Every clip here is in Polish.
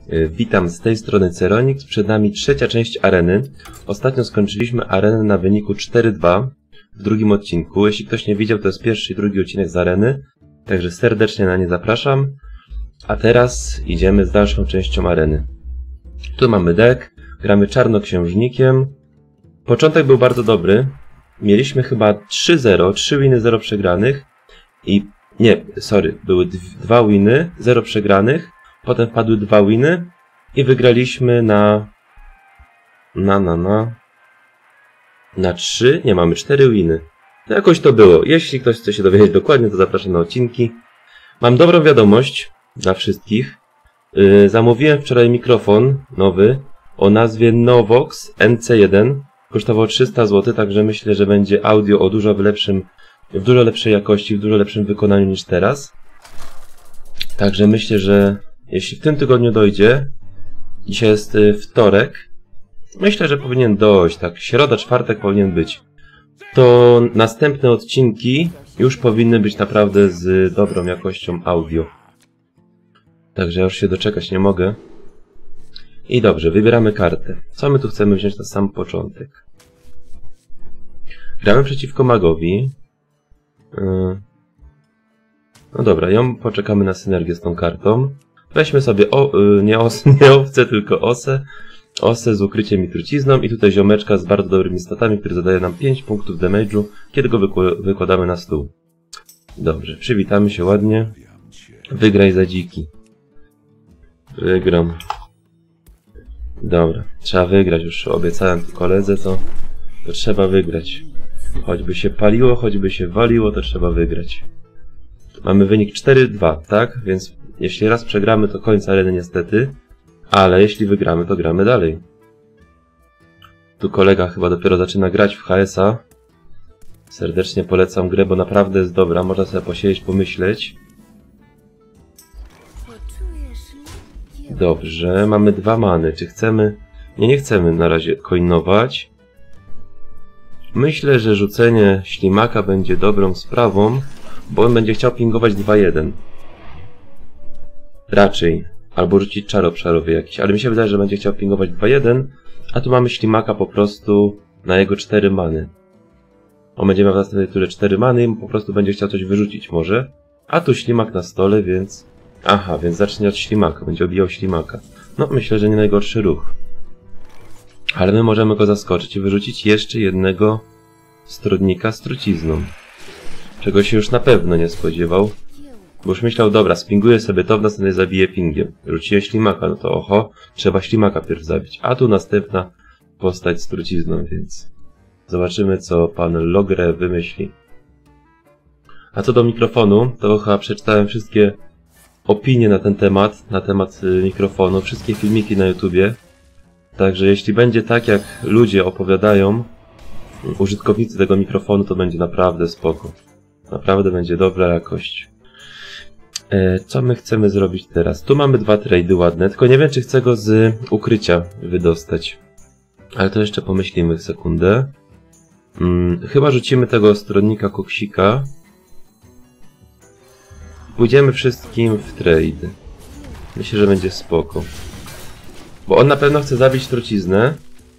Witam, z tej strony Ceronix. Przed nami trzecia część areny. Ostatnio skończyliśmy arenę na wyniku 4-2 w drugim odcinku. Jeśli ktoś nie widział, to jest pierwszy i drugi odcinek z areny. Także serdecznie na nie zapraszam. A teraz idziemy z dalszą częścią areny. Tu mamy deck. Gramy czarnoksiężnikiem. Początek był bardzo dobry. Mieliśmy chyba 3-0, 3 winy, 0 przegranych. Były 2 winy, 0 przegranych. Potem wpadły 2 winy i wygraliśmy na 3, nie, mamy 4 winy. No jakoś to było. Jeśli ktoś chce się dowiedzieć dokładnie, to zapraszam na odcinki. Mam dobrą wiadomość dla wszystkich. Zamówiłem wczoraj mikrofon nowy o nazwie Novox NC1. Kosztował 300 zł, także myślę, że będzie audio o w dużo lepszej jakości, w dużo lepszym wykonaniu niż teraz. Także myślę, że jeśli w tym tygodniu dojdzie, dzisiaj jest wtorek, myślę, że powinien dojść, tak, środa, czwartek powinien być, to następne odcinki już powinny być naprawdę z dobrą jakością audio. Także ja już się doczekać nie mogę. I dobrze, wybieramy kartę. Co my tu chcemy wziąć na sam początek? Gramy przeciwko magowi. No dobra, poczekamy na synergię z tą kartą. Weźmy sobie nie owce, tylko osę. Osę z ukryciem i trucizną i tutaj ziomeczka z bardzo dobrymi statami, który zadaje nam 5 punktów damage'u, kiedy go wykładamy na stół. Dobrze, przywitamy się ładnie. Wygraj za dziki. Wygram. Dobra, trzeba wygrać, już obiecałem tu koledze, to trzeba wygrać. Choćby się paliło, choćby się waliło, to trzeba wygrać. Mamy wynik 4-2, tak? Więc jeśli raz przegramy, to koniec areny niestety. Ale jeśli wygramy, to gramy dalej. Tu kolega chyba dopiero zaczyna grać w HS-a. Serdecznie polecam grę, bo naprawdę jest dobra. Można sobie posiedzieć, pomyśleć. Dobrze, mamy 2 many. Czy chcemy? Nie chcemy na razie coinować. Myślę, że rzucenie ślimaka będzie dobrą sprawą, bo on będzie chciał pingować 2-1. Raczej. Albo rzucić czar obszarowy jakiś. Ale mi się wydaje, że będzie chciał pingować 2-1, a tu mamy ślimaka po prostu na jego 4 many. On będzie miał w następnej turze 4 many i po prostu będzie chciał coś wyrzucić może. A tu ślimak na stole, więc... Aha, więc zacznie od ślimaka. Będzie obijał ślimaka. No, myślę, że nie najgorszy ruch. Ale my możemy go zaskoczyć i wyrzucić jeszcze jednego strodnika z trucizną. Czego się już na pewno nie spodziewał. Bo już myślał, dobra, spinguję sobie to, w następnej zabiję pingiem. Rzuciłem ślimaka, no to oho, trzeba ślimaka pierw zabić. A tu następna postać z trucizną, więc zobaczymy, co pan Logre wymyśli. A co do mikrofonu, to chyba przeczytałem wszystkie opinie na ten temat, mikrofonu, wszystkie filmiki na YouTubie. Także jeśli będzie tak, jak ludzie opowiadają, użytkownicy tego mikrofonu, to będzie naprawdę spoko. Naprawdę będzie dobra jakość. Co my chcemy zrobić teraz? Tu mamy 2 trade'y ładne, tylko nie wiem, czy chcę go z ukrycia wydostać. Ale to jeszcze pomyślimy sekundę. Chyba rzucimy tego stronnika koksika. Pójdziemy wszystkim w trade. Myślę, że będzie spoko. Bo on na pewno chce zabić truciznę.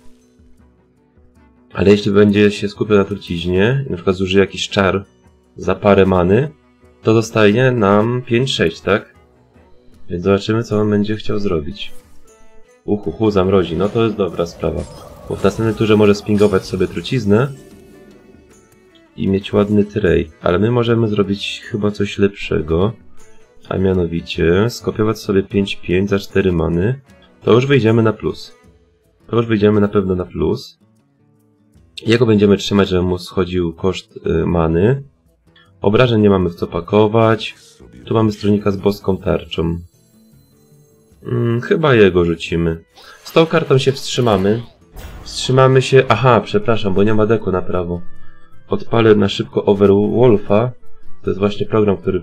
Ale jeśli będzie się skupiał na truciźnie i na przykład zużyje jakiś czar za parę many, to dostaje nam 5-6, tak? Więc zobaczymy, co on będzie chciał zrobić. Zamrozi. No to jest dobra sprawa. Bo w następnej turze może spingować sobie truciznę i mieć ładny trade. Ale my możemy zrobić chyba coś lepszego. A mianowicie skopiować sobie 5-5 za 4 many. To już wyjdziemy na plus. To już wyjdziemy na pewno na plus. Jego będziemy trzymać, żeby mu schodził koszt many. Obrażeń nie mamy w co pakować. Tu mamy stronnika z boską tarczą. Chyba jego rzucimy. Z tą kartą się wstrzymamy. Wstrzymamy się... Aha, przepraszam, bo nie ma deku na prawo. Odpalę na szybko Overwolfa. To jest właśnie program, który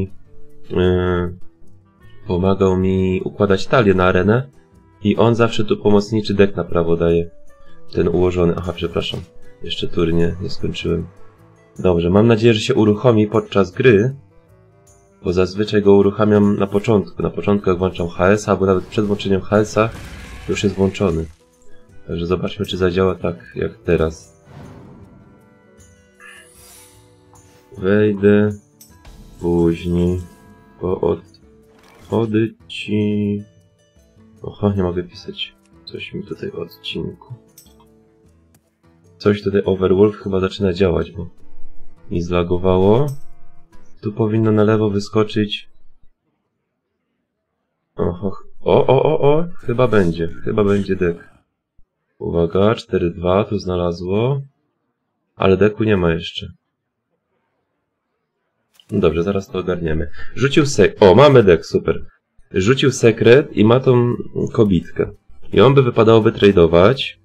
pomagał mi układać talię na arenę. I on zawsze tu pomocniczy dek na prawo daje. Ten ułożony. Aha, przepraszam. Jeszcze tury nie skończyłem. Dobrze, mam nadzieję, że się uruchomi podczas gry. Bo zazwyczaj go uruchamiam na początku. Na początku jak włączam HS, albo nawet przed włączeniem HS-a już jest włączony. Także zobaczmy, czy zadziała tak jak teraz. Wejdę później po odci... Oho, nie mogę pisać. Coś mi tutaj w odcinku. Coś tutaj Overwolf chyba zaczyna działać, bo mi zlagowało. Tu powinno na lewo wyskoczyć. Oho. O! Chyba będzie deck. Uwaga, 4-2 tu znalazło. Ale decku nie ma jeszcze. Dobrze, zaraz to ogarniemy. Rzucił O, mamy deck, super. Rzucił sekret i ma tą kobitkę. I on by wypadałoby tradeować.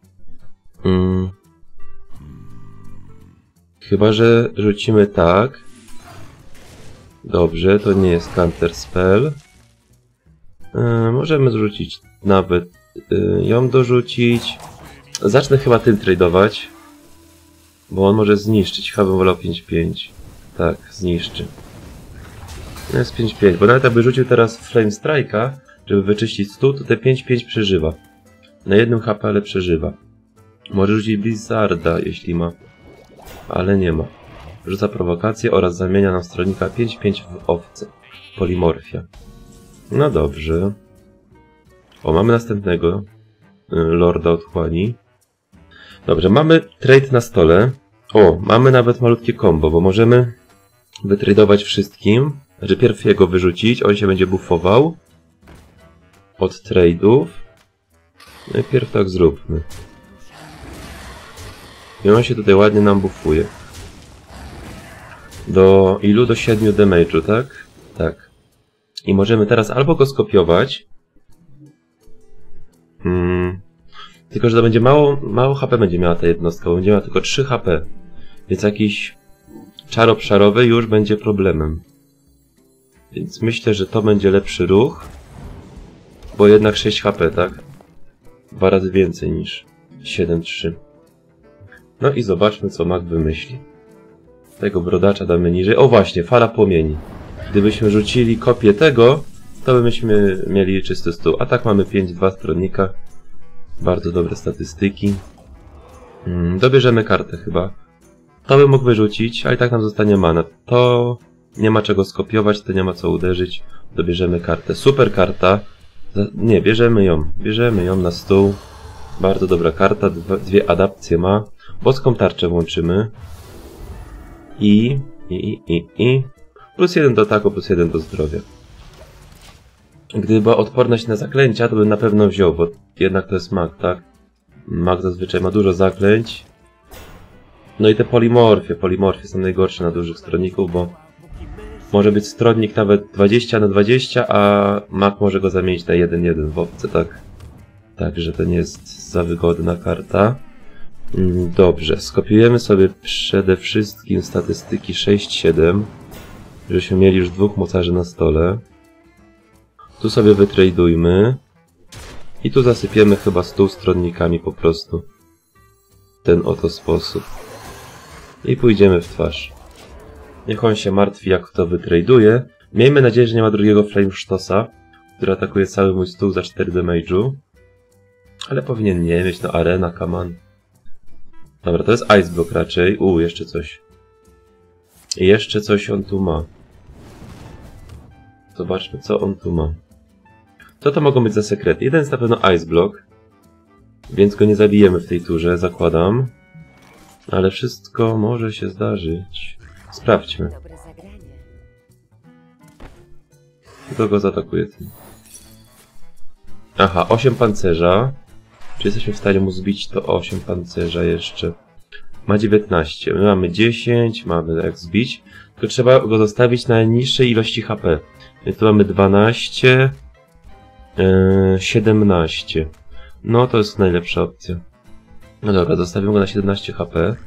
Chyba, że rzucimy tak. Dobrze, to nie jest counter spell. Możemy zrzucić nawet ją dorzucić. Zacznę chyba tym tradeować. Bo on może zniszczyć. Chyba bym wolał 5-5. Tak, zniszczy. No jest 5-5, bo nawet jakby rzucił teraz Flame Strike'a, żeby wyczyścić stół, to te 5-5 przeżywa. Na 1 HP, ale przeżywa. Może rzucić Blizzarda, jeśli ma. Ale nie ma. Rzuca prowokację oraz zamienia nam stronnika 5-5 w owce. Polimorfia. No dobrze. O, mamy następnego Lorda Otchłani. Dobrze, mamy trade na stole. O, mamy nawet malutkie combo, bo możemy wytradować wszystkim. Znaczy pierw jego wyrzucić, on się będzie buffował od trade'ów. Najpierw tak zróbmy. I on się tutaj ładnie nam buffuje. Do ilu? Do 7 damage'u, tak? Tak. I możemy teraz albo go skopiować. Tylko, że to będzie mało HP będzie miała ta jednostka, bo będzie miała tylko 3 HP. Więc jakiś czar obszarowy już będzie problemem. Więc myślę, że to będzie lepszy ruch. Bo jednak 6 HP, tak? 2 razy więcej niż 7-3. No i zobaczmy, co Mag wymyśli. Tego brodacza damy niżej. O właśnie, fala płomieni. Gdybyśmy rzucili kopię tego, to byśmy mieli czysty stół. A tak mamy 5-2 stronnika. Bardzo dobre statystyki. Dobierzemy kartę chyba. To bym mógł wyrzucić, a i tak nam zostanie mana. To nie ma czego skopiować, to nie ma co uderzyć. Dobierzemy kartę. Super karta. Nie, bierzemy ją. Bierzemy ją na stół. Bardzo dobra karta. Dwie adapcje ma. Boską tarczę włączymy. I. Plus 1 do ataku, plus 1 do zdrowia. Gdyby była odporność na zaklęcia, to bym na pewno wziął, bo jednak to jest mag, tak? Mag zazwyczaj ma dużo zaklęć. No i te polimorfie. Polimorfie są najgorsze na dużych stronników, bo może być stronnik nawet 20/20, a mag może go zamienić na 1/1 w owce, tak? Także to nie jest za wygodna karta. Dobrze, skopiujemy sobie przede wszystkim statystyki 6-7, żebyśmy mieli już 2 mocarzy na stole. Tu sobie wytradujmy. I tu zasypiemy chyba stół stronnikami po prostu. W ten oto sposób. I pójdziemy w twarz. Niech on się martwi, jak to wytraduje. Miejmy nadzieję, że nie ma drugiego Flame Sztosa, który atakuje cały mój stół za 4 damage'u. Ale powinien nie mieć, no arena, kaman. Dobra, to jest Ice Block raczej. Jeszcze coś. Jeszcze coś on tu ma. Zobaczmy, co on tu ma. Co to mogą być za sekrety? Jeden jest na pewno Ice Block, więc go nie zabijemy w tej turze, zakładam. Ale wszystko może się zdarzyć. Sprawdźmy. Kto go zaatakuje tym? Aha, 8 pancerza. Czy jesteśmy w stanie mu zbić to 8 pancerza jeszcze? Ma 19. My mamy 10, mamy jak zbić. Tylko trzeba go zostawić na niższej ilości HP. Więc tu mamy 12, 17. No to jest najlepsza opcja. No dobra, zostawimy go na 17 HP.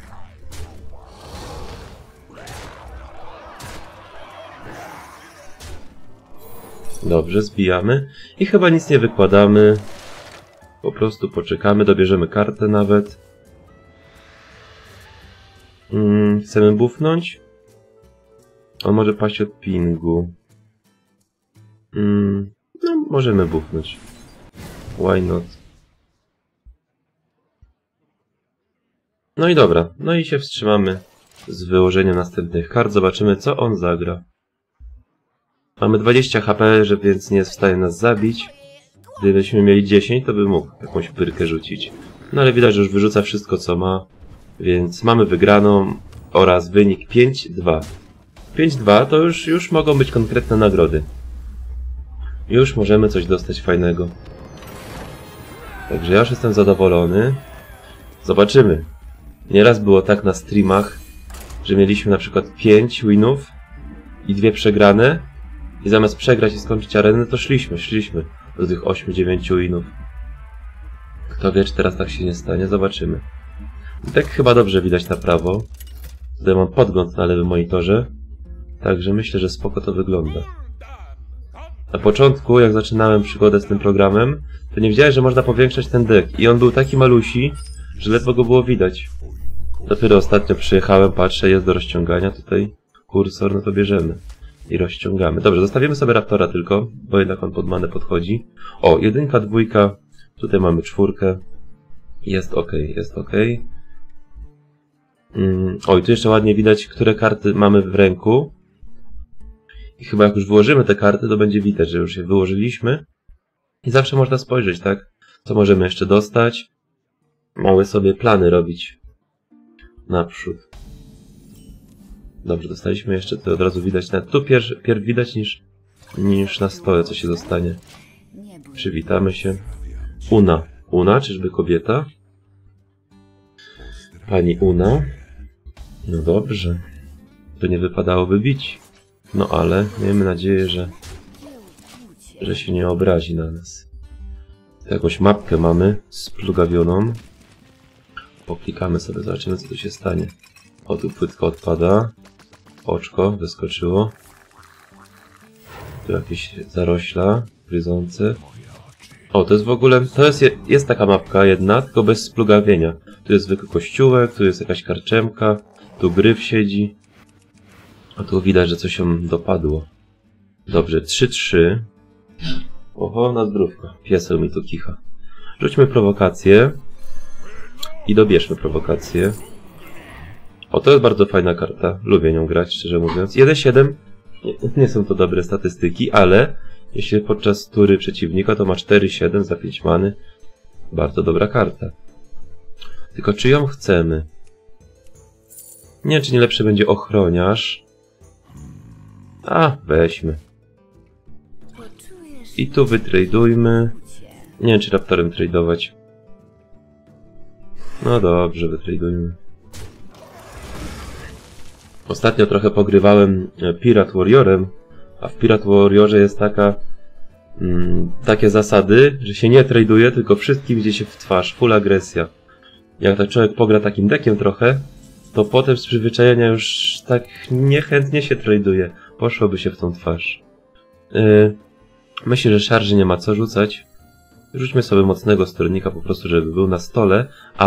Dobrze, zbijamy. I chyba nic nie wykładamy. Po prostu poczekamy, dobierzemy kartę nawet. Chcemy buffnąć? On może paść od pingu. No, możemy buchnąć. Why not? No i dobra. No i się wstrzymamy z wyłożeniem następnych kart. Zobaczymy, co on zagra. Mamy 20 HP, więc nie jest w stanie nas zabić. Gdybyśmy mieli 10, to by mógł jakąś pyrkę rzucić. No ale widać, że już wyrzuca wszystko, co ma. Więc mamy wygraną oraz wynik 5-2. 5-2 to już mogą być konkretne nagrody. Już możemy coś dostać fajnego. Także ja już jestem zadowolony. Zobaczymy. Nieraz było tak na streamach, że mieliśmy na przykład 5 winów i 2 przegrane. I zamiast przegrać i skończyć arenę, to szliśmy do tych 8-9 winów. Kto wie, czy teraz tak się nie stanie, zobaczymy. I tak chyba dobrze widać na prawo. Tutaj mam podgląd na lewym monitorze. Także myślę, że spoko to wygląda. Na początku, jak zaczynałem przygodę z tym programem, to nie wiedziałem, że można powiększać ten deck. I on był taki malusi, że ledwo go było widać. Dopiero ostatnio przyjechałem, patrzę, jest do rozciągania tutaj kursor, no to bierzemy. I rozciągamy. Dobrze, zostawimy sobie Raptora tylko, bo jednak on pod manę podchodzi. O, 1, 2, tutaj mamy 4. Jest ok, jest ok. Oj, tu jeszcze ładnie widać, które karty mamy w ręku. I chyba jak już wyłożymy te karty, to będzie widać, że już je wyłożyliśmy. I zawsze można spojrzeć, tak? Co możemy jeszcze dostać? Małe sobie plany robić. Naprzód. Dobrze, dostaliśmy jeszcze, to od razu widać. Nawet tu pierw widać niż na stole, co się dostanie. Przywitamy się. Una. Una, czyżby kobieta? Pani Una. No dobrze. To nie wypadałoby bić. No ale miejmy nadzieję, że się nie obrazi na nas. Tu jakąś mapkę mamy splugawioną. Poklikamy sobie, zobaczymy, co tu się stanie. O, tu płytka odpada. Oczko wyskoczyło. Tu jakieś zarośla gryzące. O, to jest w ogóle... To jest taka mapka jedna, tylko bez splugawienia. Tu jest zwykły kościółek, tu jest jakaś karczemka, tu gryf siedzi. A tu widać, że coś ją dopadło. Dobrze, 3-3. Oho, na zdrówko. Pieseł mi tu kicha. Rzućmy prowokację. I dobierzmy prowokację. O, to jest bardzo fajna karta. Lubię nią grać, szczerze mówiąc. 1-7. Nie są to dobre statystyki, ale jeśli podczas tury przeciwnika, to ma 4-7 za 5 many. Bardzo dobra karta. Tylko czy ją chcemy? Nie wiem, czy nie lepszy będzie ochroniarz. A, weźmy. I tu wytradujmy. Nie wiem, czy Raptorem tradować. No dobrze, wytradujmy. Ostatnio trochę pogrywałem Pirate Warriorem, a w Pirate Warriorze jest takie zasady, że się nie traduje, tylko wszystkim idzie się w twarz, full agresja. Jak tak człowiek pogra takim deckiem trochę, to potem z przyzwyczajenia już tak niechętnie się traduje. Poszłoby się w tą twarz. Myślę, że szarży nie ma co rzucać. Rzućmy sobie mocnego stronnika po prostu, żeby był na stole,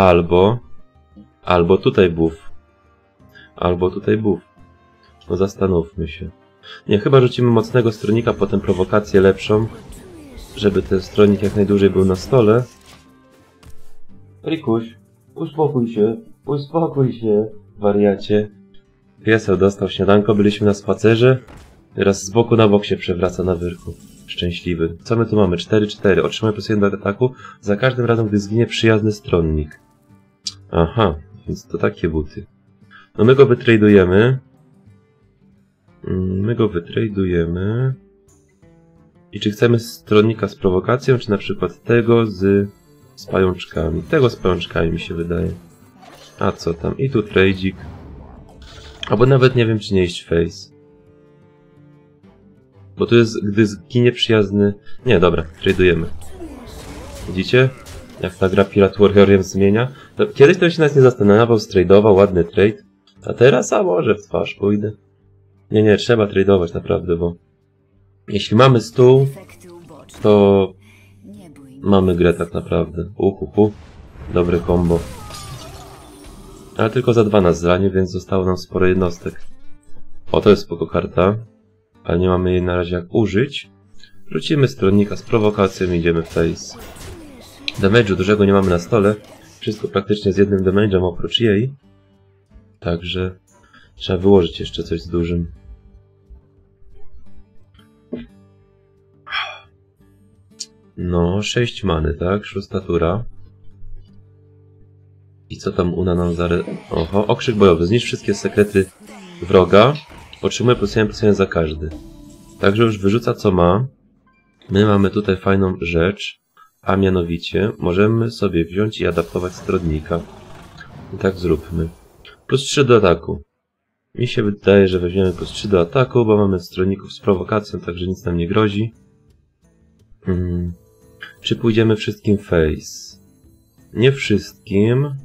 albo tutaj buff. Albo tutaj buff. No zastanówmy się. Nie, chyba rzucimy mocnego stronnika, potem prowokację lepszą, żeby ten stronik jak najdłużej był na stole. Rikuś, uspokój się, wariacie. Pieseł dostał śniadanko, byliśmy na spacerze. Teraz z boku na bok się przewraca na wyrku. Szczęśliwy. Co my tu mamy? 4-4. Otrzymaj plus 1 do ataku za każdym razem, gdy zginie przyjazny stronnik. Aha, więc to takie buty. No my go wytradujemy. I czy chcemy stronnika z prowokacją, czy na przykład tego z pajączkami? Tego z pajączkami mi się wydaje. A co tam? I tu tradzik. Albo nawet nie wiem, czy nie iść face. Bo tu jest, gdy zginie przyjazny... Nie, dobra, tradujemy. Widzicie? Jak ta gra Pirate Warriorem zmienia? To kiedyś to się nas nie zastanawiał, stradował, ładny trade. A teraz, a może w twarz pójdę. Nie, trzeba tradować naprawdę, bo... Jeśli mamy stół, to... mamy grę tak naprawdę. Dobre combo. Ale tylko za 2 nas zranił, więc zostało nam sporo jednostek. O, to jest spoko karta, ale nie mamy jej na razie jak użyć. Rzucimy stronnika z prowokacją i idziemy w face. Damage'u dużego nie mamy na stole. Wszystko praktycznie z jednym damage'em oprócz jej. Także trzeba wyłożyć jeszcze coś z dużym. No, 6 many, tak? 6 tura. I co tam Una nam Oho, okrzyk bojowy. Zniszcz wszystkie sekrety wroga. Otrzymuje +1 za każdy. Także już wyrzuca co ma. My mamy tutaj fajną rzecz. A mianowicie możemy sobie wziąć i adaptować stronnika. I tak zróbmy. +3 do ataku. Mi się wydaje, że weźmiemy +3 do ataku, bo mamy stronników z prowokacją, także nic nam nie grozi. Czy pójdziemy wszystkim face? Nie wszystkim.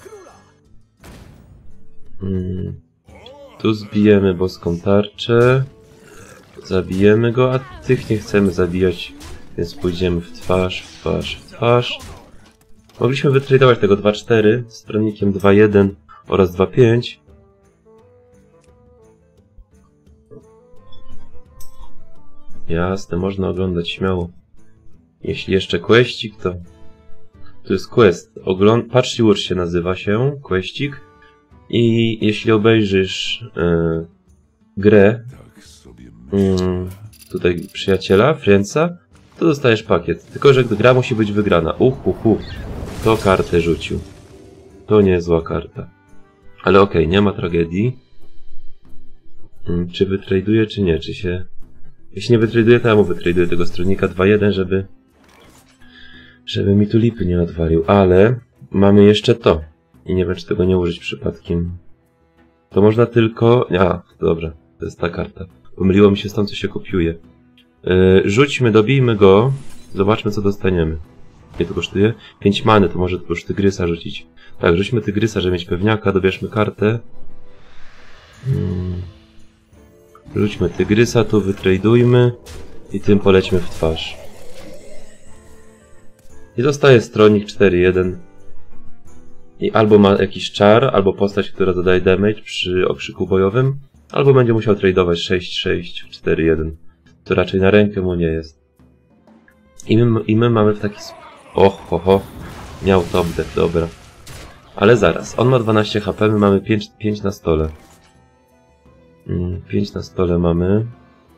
Tu zbijemy boską tarczę. Zabijemy go, a tych nie chcemy zabijać, więc pójdziemy w twarz, w twarz, w twarz. Mogliśmy wytradować tego 2-4 z stronnikiem 2-1 oraz 2-5. Jasne, można oglądać śmiało. Jeśli jeszcze questik, to... Tu jest quest. Patrz i ucz się nazywa się, questik. I jeśli obejrzysz grę tutaj przyjaciela, friendsa, to dostajesz pakiet. Tylko że gra musi być wygrana. To kartę rzucił. To nie jest zła karta. Ale okej, nie ma tragedii. Czy wytraduję, czy nie? Czy się... Jeśli nie wytraduję, to ja mu wytraduję tego stronnika 2-1, żeby mi tu lipy nie odwalił. Ale mamy jeszcze to. I nie wiem, czy tego nie użyć przypadkiem. To można tylko... A, dobra. To jest ta karta. Pomyliło mi się z tą, co się kopiuje. Rzućmy, dobijmy go. Zobaczmy, co dostaniemy. Ile to kosztuje? 5 many, to może już tygrysa rzucić. Tak, rzućmy tygrysa, żeby mieć pewniaka. Dobierzmy kartę. Rzućmy tygrysa, tu wytradujmy. I tym polećmy w twarz. I zostaje stronnik 4-1. I albo ma jakiś czar, albo postać, która zadaje damage przy okrzyku bojowym, albo będzie musiał tradeować 6-6 w 4-1. To raczej na rękę mu nie jest. I my mamy w taki sposób... Miał top deck, dobra. Ale zaraz, on ma 12 HP, my mamy 5 na stole. 5 na stole mamy.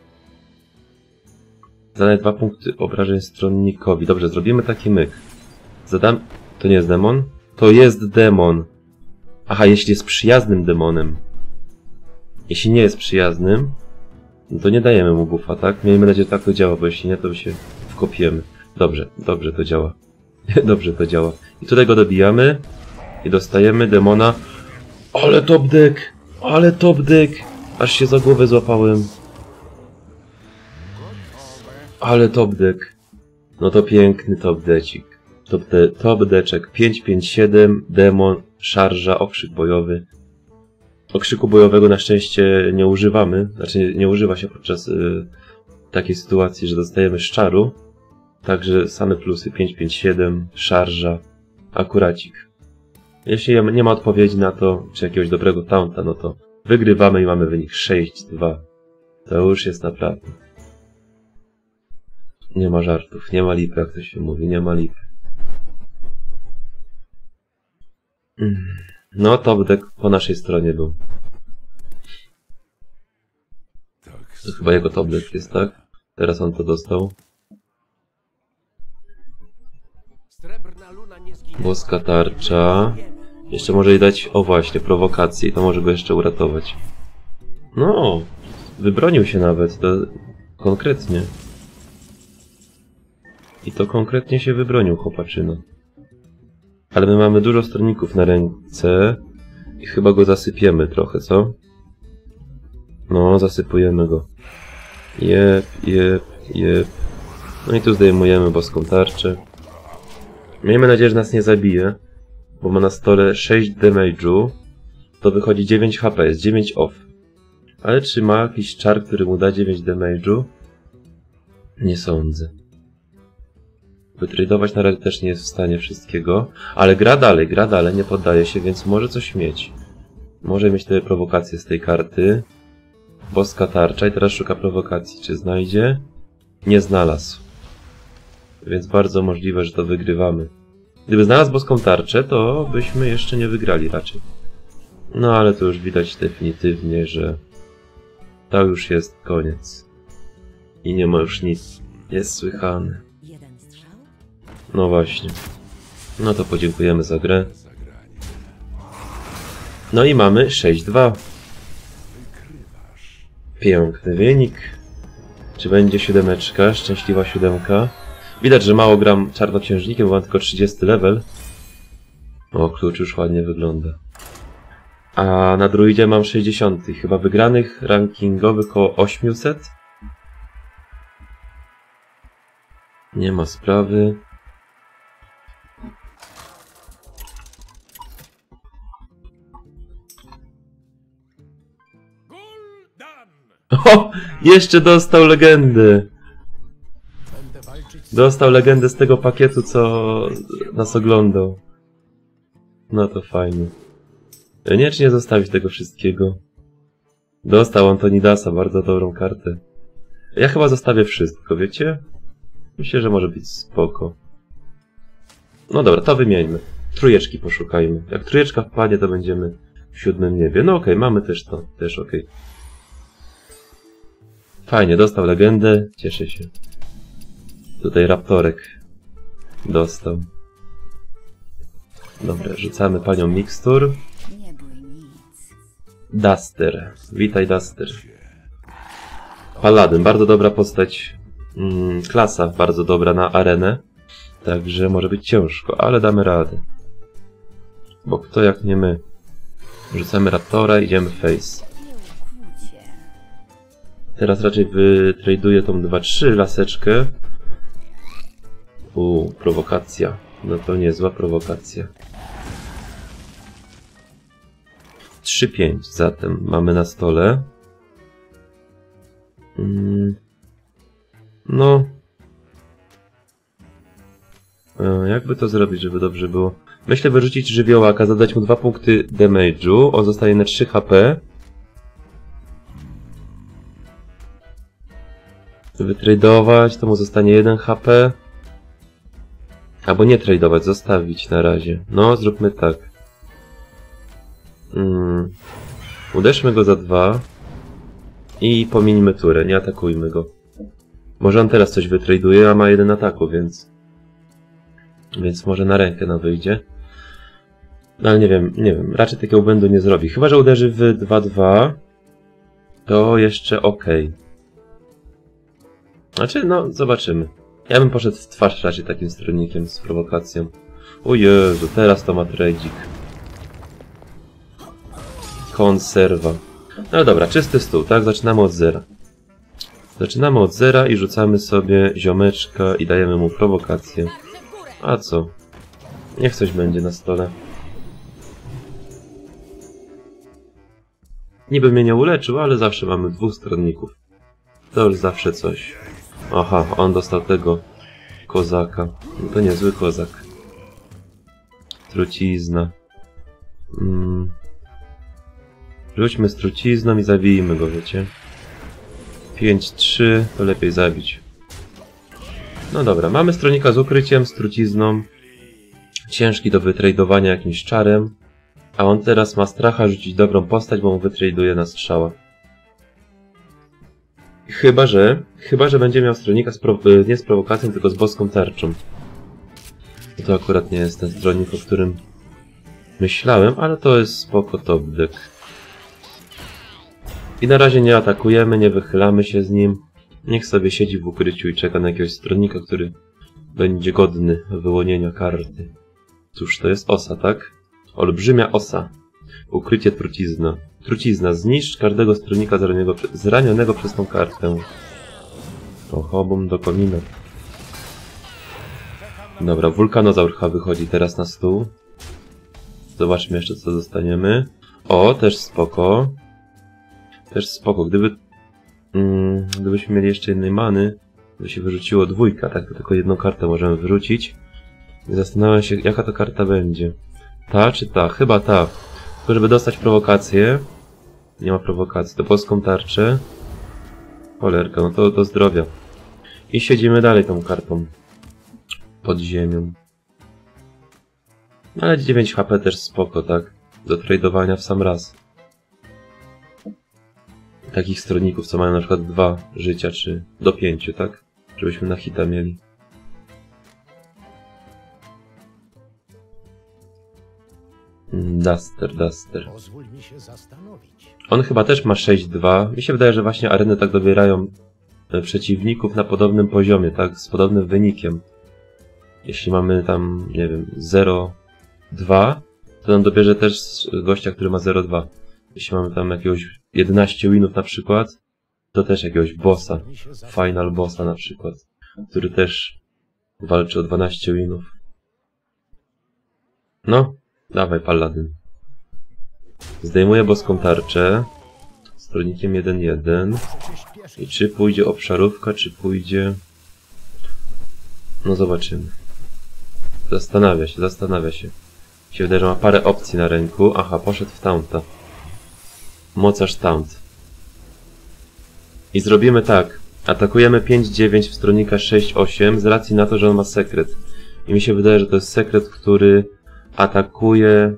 Zadaje 2 punkty obrażeń stronnikowi. Dobrze, zrobimy taki myk. To nie jest demon? To jest demon. Aha, jeśli jest przyjaznym demonem. Jeśli nie jest przyjaznym, no to nie dajemy mu buffa, tak? Miejmy nadzieję, że tak to działa, bo jeśli nie, to się wkopiemy. Dobrze to działa. Dobrze to działa. I tutaj go dobijamy i dostajemy demona. Ale top deck! Ale top deck! Aż się za głowę złapałem. Ale top deck. No to piękny top deckik. Top deczek 5-5-7, demon, szarża, okrzyk bojowy. Okrzyku bojowego na szczęście nie używamy, znaczy nie używa się podczas takiej sytuacji, że dostajemy z czaru. Także same plusy 5-5-7, szarża, akuracik. Jeśli nie ma odpowiedzi na to, czy jakiegoś dobrego taunta, no to wygrywamy i mamy wynik 6-2. To już jest naprawdę. Nie ma żartów, nie ma lipy, jak to się mówi, nie ma lipy. No, top deck po naszej stronie był. To chyba jego top deck jest, tak? Teraz on to dostał. Boska tarcza. Jeszcze może jej dać, o właśnie, prowokację i to może go jeszcze uratować. No, wybronił się nawet, to konkretnie. I to konkretnie się wybronił, chłopaczyna. Ale my mamy dużo stronników na ręce i chyba go zasypiemy trochę, co? No, zasypujemy go. Jep. No i tu zdejmujemy boską tarczę. Miejmy nadzieję, że nas nie zabije, bo ma na stole 6 damage'u. To wychodzi 9 HP, jest 9 off. Ale czy ma jakiś czar, który mu da 9 damage'u? Nie sądzę. Wytradować na razie też nie jest w stanie wszystkiego, ale gra dalej, nie poddaje się, więc może coś mieć. Może mieć te prowokacje z tej karty. Boska tarcza i teraz szuka prowokacji. Czy znajdzie? Nie znalazł. Więc bardzo możliwe, że to wygrywamy. Gdyby znalazł boską tarczę, to byśmy jeszcze nie wygrali raczej. No ale to już widać definitywnie, że to już jest koniec. I nie ma już nic. Jest słychane. No właśnie. No to podziękujemy za grę. No i mamy 6-2. Piękny wynik. Czy będzie 7? Szczęśliwa 7. Widać, że mało gram czarnoksiężnikiem, bo mam tylko 30 level. O, klucz już ładnie wygląda. A na druidzie mam 60. Chyba wygranych rankingowych około 800. Nie ma sprawy. O! Jeszcze dostał legendę! Dostał legendę z tego pakietu, co nas oglądał. No to fajnie. Nie wiem, czy nie zostawić tego wszystkiego. Dostał Antonidasa, bardzo dobrą kartę. Ja chyba zostawię wszystko, wiecie? Myślę, że może być spoko. No dobra, to wymieńmy. Trójeczki poszukajmy. Jak trójeczka wpadnie, to będziemy w 7. niebie. No okej, mamy też to. Też okej. Fajnie, dostał legendę. Cieszę się. Tutaj raptorek dostał. Dobra, rzucamy panią mikstur. Duster. Witaj, Duster. Paladyn, bardzo dobra postać. Klasa bardzo dobra na arenę. Także może być ciężko, ale damy radę. Bo kto jak nie my. Rzucamy raptora, idziemy face. Teraz raczej wytraduję tą 2-3 laseczkę. Prowokacja. No to niezła prowokacja. 3-5 zatem mamy na stole. No. Jakby to zrobić, żeby dobrze było? Myślę wyrzucić żywiołaka, zadać mu 2 punkty damage'u. On zostaje na 3 HP. Wytradować, to mu zostanie 1 HP. Albo nie tradować, zostawić na razie. No, zróbmy tak. Uderzmy go za 2. I pomińmy turę, nie atakujmy go. Może on teraz coś wytraduje, a ma 1 ataku, więc... Więc może na rękę nam wyjdzie. No ale nie wiem, raczej takiego błędu nie zrobi. Chyba że uderzy w 2-2, to jeszcze ok. Znaczy, no, zobaczymy. Ja bym poszedł w twarz raczej takim stronnikiem z prowokacją. O Jezu, teraz to ma tradzik. Konserwa. No dobra, czysty stół, tak? Zaczynamy od zera. Zaczynamy od zera i rzucamy sobie ziomeczka i dajemy mu prowokację. A co? Niech coś będzie na stole. Niby mnie nie uleczył, ale zawsze mamy 2 stronników. To już zawsze coś. Aha, on dostał tego kozaka. No to niezły kozak. Trucizna. Rzućmy z trucizną i zabijmy go, wiecie. 5-3, to lepiej zabić. No dobra, mamy stronnika z ukryciem, z trucizną. Ciężki do wytradowania jakimś czarem. A on teraz ma stracha rzucić dobrą postać, bo mu wytraduje na strzała. Chyba, że będzie miał stronnika nie z prowokacją, tylko z boską tarczą. To akurat nie jest ten stronnik, o którym myślałem, ale to jest spoko top deck. I na razie nie atakujemy, nie wychylamy się z nim. Niech sobie siedzi w ukryciu i czeka na jakiegoś stronnika, który będzie godny wyłonienia karty. Cóż, to jest osa, tak? Olbrzymia osa. Ukrycie trucizna. Trucizna. Zniszcz każdego stronnika zranionego przez tą kartę. Oho, bum do komina. Dobra, wulkanozaur wychodzi teraz na stół. Zobaczmy jeszcze, co dostaniemy. O, też spoko. Też spoko. Gdybyśmy mieli jeszcze jednej many, by się wyrzuciło 2, tak? To tylko 1 kartę możemy wyrzucić. I zastanawiam się, jaka to karta będzie. Ta czy ta? Chyba ta. Tylko żeby dostać prowokację, Nie ma prowokacji. To boską tarczę. Cholerka, no to do zdrowia. I siedzimy dalej tą kartą. Pod ziemią. Ale 9 HP też spoko, tak? Do tradowania w sam raz. Takich stronników, co mają na przykład 2 życia, czy do 5, tak? Żebyśmy na hita mieli. Duster. Pozwól mi się zastanowić. On chyba też ma 6-2. Mi się wydaje, że właśnie areny tak dobierają przeciwników na podobnym poziomie, tak? Z podobnym wynikiem. Jeśli mamy tam, nie wiem, 0-2, to nam dobierze też gościa, który ma 0-2. Jeśli mamy tam jakiegoś 11 winów na przykład, to też jakiegoś bossa, final bossa na przykład, który też walczy o 12 winów. No, dawaj paladyn. Zdejmuję boską tarczę, stronnikiem 1-1. I czy pójdzie obszarówka, czy pójdzie... No zobaczymy. Zastanawia się. Mi się wydaje, że ma parę opcji na ręku. Aha, poszedł w taunta. Mocarz taunt. I zrobimy tak. Atakujemy 5-9 w stronnika 6-8 z racji na to, że on ma sekret. I mi się wydaje, że to jest sekret, który atakuje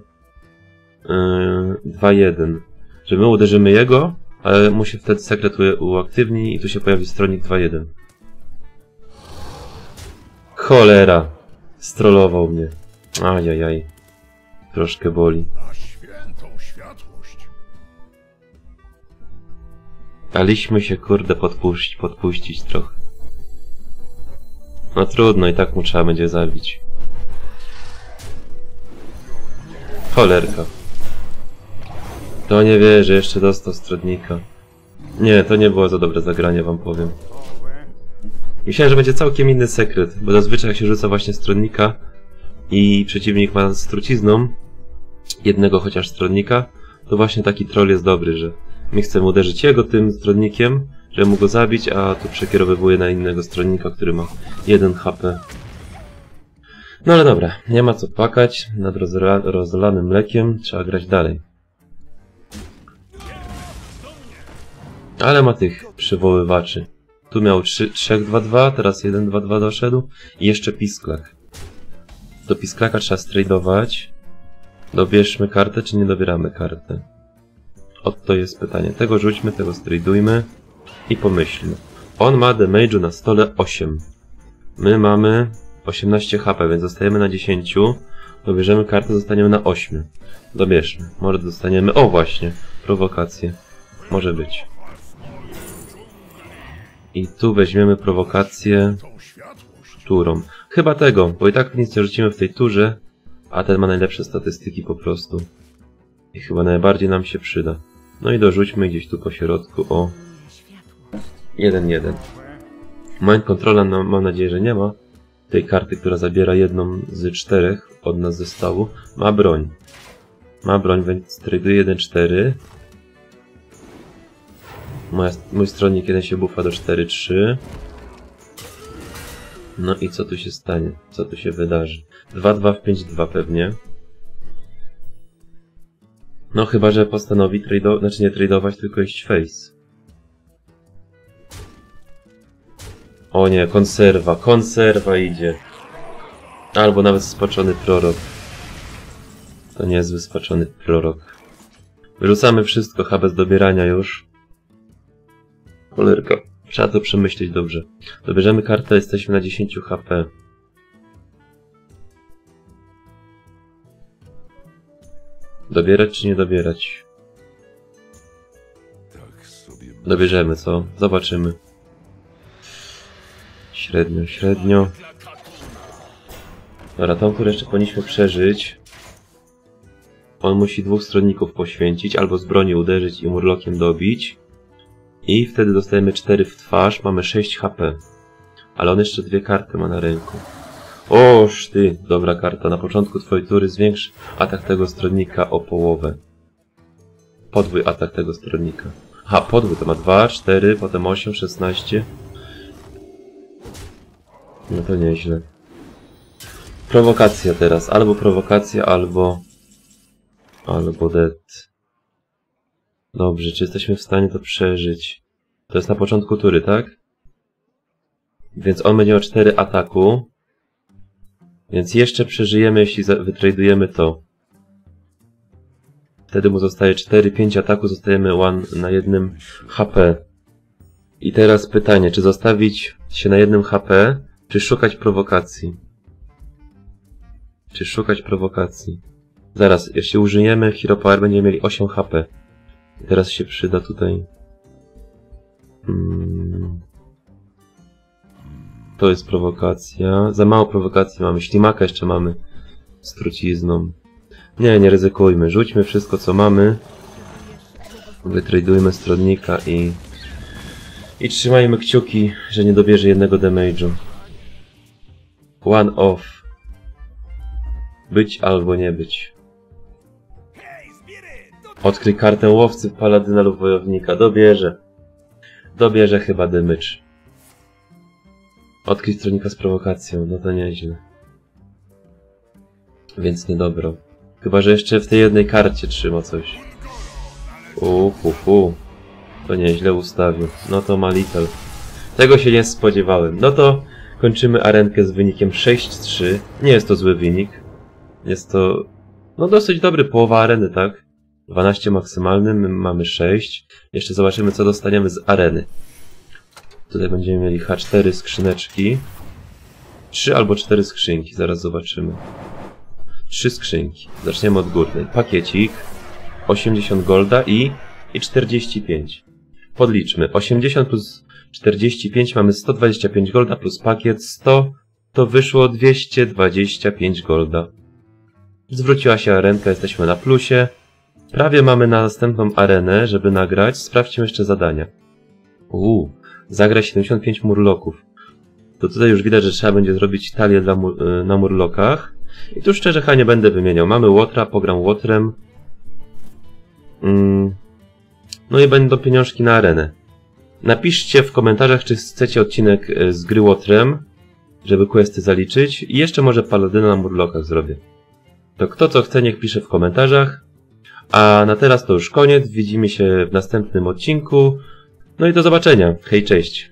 2-1. Że my uderzymy jego, ale mu się wtedy sekret uaktywni i tu się pojawi stronnik 2-1. Cholera! Strollował mnie. Ajajaj. Troszkę boli. Na świętą światłość. Daliśmy się, kurde, podpuścić trochę. No trudno, i tak mu trzeba będzie zabić. Cholerka. To nie wierzę, jeszcze dostał stronnika. Nie, to nie było za dobre zagranie, wam powiem. Myślałem, że będzie całkiem inny sekret, bo zazwyczaj jak się rzuca właśnie stronnika i przeciwnik ma z trucizną jednego chociaż stronnika, to właśnie taki troll jest dobry, że my chcemy uderzyć jego tym stronnikiem, żeby mógł go zabić, a tu przekierowywuje na innego stronnika, który ma 1 HP. No ale dobra, nie ma co płakać, nad rozlanym mlekiem trzeba grać dalej. Ale ma tych przywoływaczy. Tu miał 3-2-2, teraz 1-2-2 doszedł i jeszcze pisklak. Do pisklaka trzeba stradować. Dobierzmy kartę, czy nie dobieramy kartę? Oto jest pytanie. Tego rzućmy, tego stradujmy i pomyślmy. On ma damage'u na stole 8. My mamy 18 HP, więc zostajemy na 10. Dobierzemy kartę, zostaniemy na 8. Dobierzmy. Może dostaniemy... O właśnie! Prowokację. Może być. I tu weźmiemy prowokację turą. Chyba tego, bo i tak nic nie rzucimy w tej turze, a ten ma najlepsze statystyki po prostu. I chyba najbardziej nam się przyda. No i dorzućmy gdzieś tu po środku o 1-1. Mind Controla mam nadzieję, że nie ma tej karty, która zabiera jedną z 4 od nas zestawu. Ma broń. Ma broń, więc traduje 1-4. Mój stronnik 1 się buffa do 4-3. No i co tu się stanie? Co tu się wydarzy? 2-2 w 5-2 pewnie. No chyba, że postanowi tradować, znaczy nie tradować, tylko iść face. O nie, konserwa idzie. Albo nawet spaczony prorok. To niezły spaczony prorok. Wyrzucamy wszystko, chyba bez dobierania już. Cholerka. Trzeba to przemyśleć dobrze. Dobierzemy kartę, jesteśmy na 10 HP. Dobierać czy nie dobierać? Dobierzemy, co? Zobaczymy. Średnio. Dobra, tą turę jeszcze powinniśmy przeżyć. On musi 2 stronników poświęcić, albo z broni uderzyć i murlokiem dobić. I wtedy dostajemy 4 w twarz, mamy 6 HP. Ale on jeszcze 2 karty ma na ręku. Oż ty, dobra karta. Na początku twojej tury zwiększ atak tego stronnika o połowę. Podwój atak tego stronnika. Aha, podwój to ma 2, 4, potem 8, 16. No to nieźle. Prowokacja teraz. Albo prowokacja, albo dead. Dobrze, czy jesteśmy w stanie to przeżyć? To jest na początku tury, tak? Więc on będzie miał 4 ataku. Więc jeszcze przeżyjemy, jeśli wytradujemy to. Wtedy mu zostaje 4-5 ataku, zostajemy na 1 HP. I teraz pytanie, czy zostawić się na 1 HP, czy szukać prowokacji? Czy szukać prowokacji? Zaraz, jeśli użyjemy Hero Power, będziemy mieli 8 HP. I teraz się przyda tutaj... To jest prowokacja. Za mało prowokacji mamy. Ślimaka jeszcze mamy z trucizną. Nie ryzykujmy. Rzućmy wszystko, co mamy. Wytradujmy stronnika i trzymajmy kciuki, że nie dobierze jednego damage'u. One off. Być albo nie być. Odkryj kartę łowcy, paladyna lub wojownika. Dobierze. Dobierze chyba damage. Odkryj stronnika z prowokacją. No to nieźle. Więc niedobro. Chyba, że jeszcze w tej jednej karcie trzyma coś. To nieźle ustawił. No to ma little. Tego się nie spodziewałem. No to kończymy arenkę z wynikiem 6-3. Nie jest to zły wynik. Jest to... no dosyć dobry, połowa areny, tak? 12 maksymalny, my mamy 6. Jeszcze zobaczymy, co dostaniemy z areny. Tutaj będziemy mieli H4 skrzyneczki. 3 albo 4 skrzynki, zaraz zobaczymy. 3 skrzynki. Zaczniemy od górnej. Pakiecik. 80 golda i 45. Podliczmy. 80 plus 45 mamy 125 golda plus pakiet 100. To wyszło 225 golda. Zwróciła się arenka, jesteśmy na plusie. Prawie mamy na następną arenę, żeby nagrać. Sprawdźmy jeszcze zadania. Zagrać 75 murloków. To tutaj już widać, że trzeba będzie zrobić talię na murlokach. I tu szczerze chyba nie będę wymieniał. Mamy Łotra, pogram Łotrem. No i będą pieniążki na arenę. Napiszcie w komentarzach, czy chcecie odcinek z gry Łotrem, żeby questy zaliczyć. I jeszcze może paladyna na murlokach zrobię. To kto co chce, niech pisze w komentarzach. A na teraz to już koniec. Widzimy się w następnym odcinku. No i do zobaczenia. Hej, cześć.